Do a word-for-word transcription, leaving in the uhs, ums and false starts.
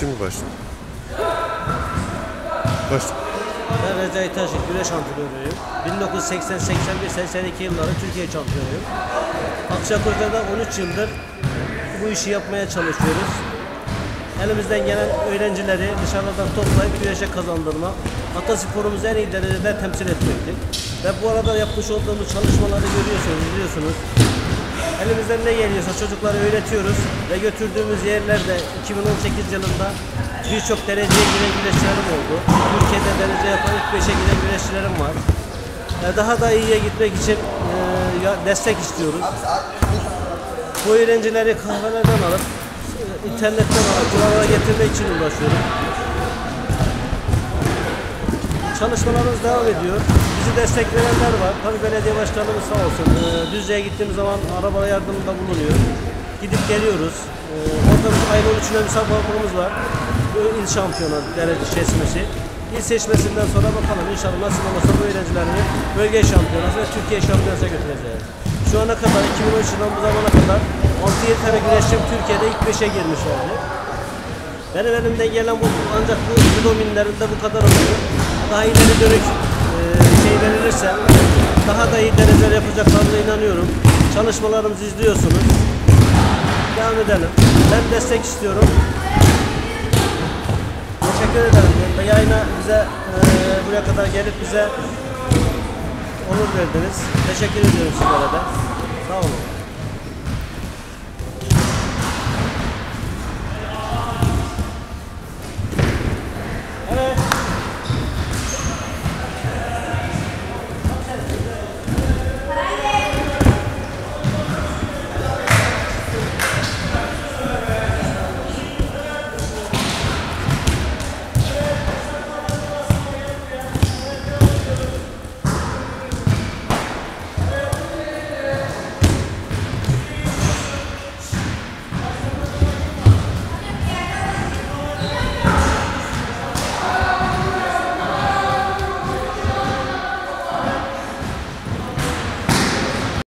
Şimdi başla. Başla. Ben Recai Taşık, güreş antrenörüyüm. bin dokuz yüz seksen seksen bir seksen iki yılları Türkiye şampiyonuyum. Akçakoca'da on üç yıldır bu işi yapmaya çalışıyoruz. Elimizden gelen öğrencileri dışarıdan toplayıp güreşe kazandırma, atasporumuzu en iyi derecede temsil etmektir. Ve bu arada yapmış olduğumuz çalışmaları görüyorsunuz, biliyorsunuz. Elimizden ne geliyorsa çocuklara öğretiyoruz ve götürdüğümüz yerlerde iki bin on sekiz yılında birçok dereceye giren güreşçilerim oldu. Türkiye'de derece yapan ilk beşe giren güreşçilerim var. Daha da iyiye gitmek için destek istiyoruz. Bu öğrencileri kahvelerden alıp, internetten alıp buralara getirmek için uğraşıyoruz. Çalışmalarımız devam ediyor. Bizi destekleyenler var. Tabii belediye başkanımız sağ olsun. Ee, Düzce'ye gittiğimiz zaman araba yardımında bulunuyor. Gidip geliyoruz. Ee, orada ayın on üçüne müsabakalarımız var. Bu il şampiyonu derece seçmesi. İl seçmesinden sonra bakalım inşallah nasıl olursa bu öğrencilerini bölge şampiyonası ve Türkiye şampiyonasına götüreceğiz. Şu ana kadar iki bin on üç yılından bu zamana kadar altı yedi tane güreşçim Türkiye'de ilk beşe girmişlerdi. Benim elimden gelen bu, ancak bu judo minlerinde bu kadar oluyor. Daha ileri dönük e, şey verilirse daha da iyi dereceler yapacaklarına inanıyorum. Çalışmalarımızı izliyorsunuz. Devam edelim. Ben destek istiyorum. Teşekkür ederim. Yayına bize e, buraya kadar gelip bize onur verdiniz. Teşekkür ediyorum sizlere de. Sağ olun.